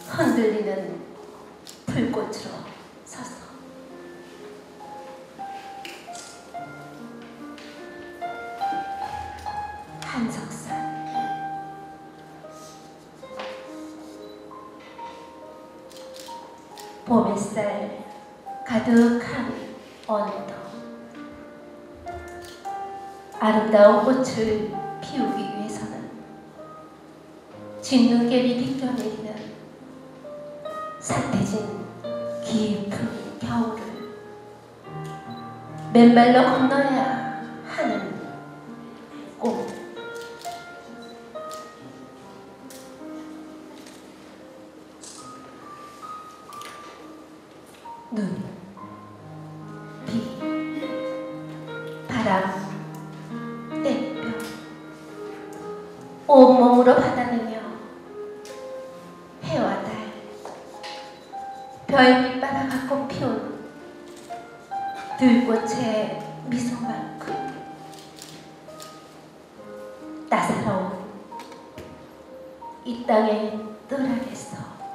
흔들리는 불꽃으로 서서 한석산 봄 햇살 가득한 언덕, 아름다운 꽃을 피우기 위해서는 진눈깨비 비껴내리는 사태진 깊은 겨울을 맨발로 건너야 하는 꿈. 눈, 비, 바람, 땡볕 온몸으로 받아내며 해와 달, 별빛 빨아갖고 피운 들꽃의 미소만큼 따사로운 이 땅의 뜰하겠어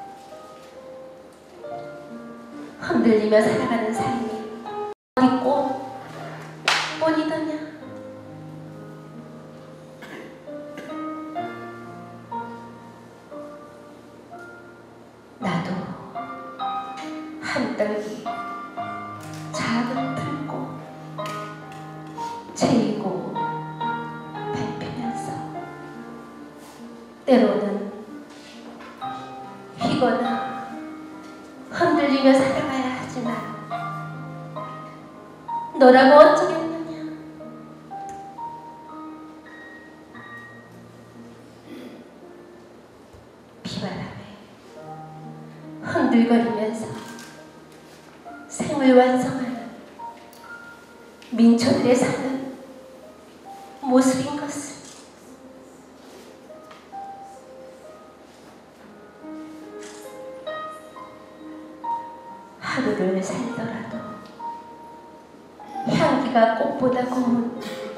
흔들리며 살아가는 삶이 어디 꽃뿐이더냐. 나도 한떨기 작은 풀꽃 제이고 밟히면서 때로는 휘거나 흔들리며 살아가야 하지만 너라고 어쩌겠느냐. 비바람에 흔들거리면서 생을 완성하는 민초들의 사는 모습인 것을 하루를 살더라도 향기가 꽃보다 고운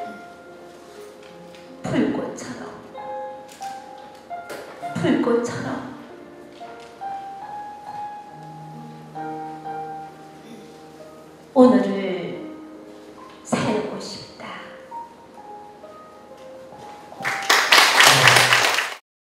불꽃처럼 오늘을